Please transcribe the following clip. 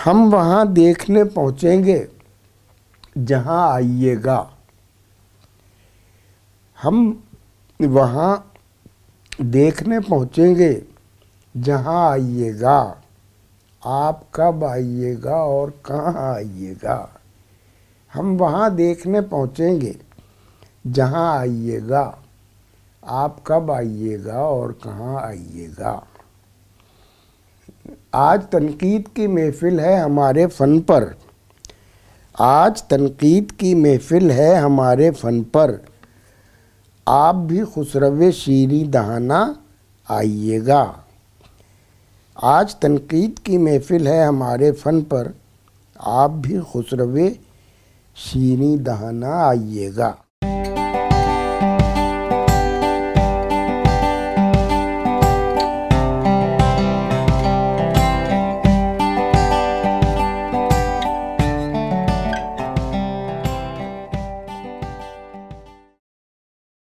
हम वहाँ देखने पहुँचेंगे जहाँ आइएगा। हम वहाँ देखने पहुँचेंगे जहाँ आइएगा। आप कब आइएगा और कहाँ आइएगा। हम वहाँ देखने पहुँचेंगे जहाँ आइएगा। आप कब आइएगा और कहाँ आइएगा। आज तनकीद की महफिल है हमारे फ़न पर। आज तनकीद की महफिल है हमारे फ़न पर। आप भी खुसरवे शीरीं दहाना आइएगा। आज तनकीद की महफिल है हमारे फ़न पर। आप भी खुसरवे शीरीं दहाना आइएगा।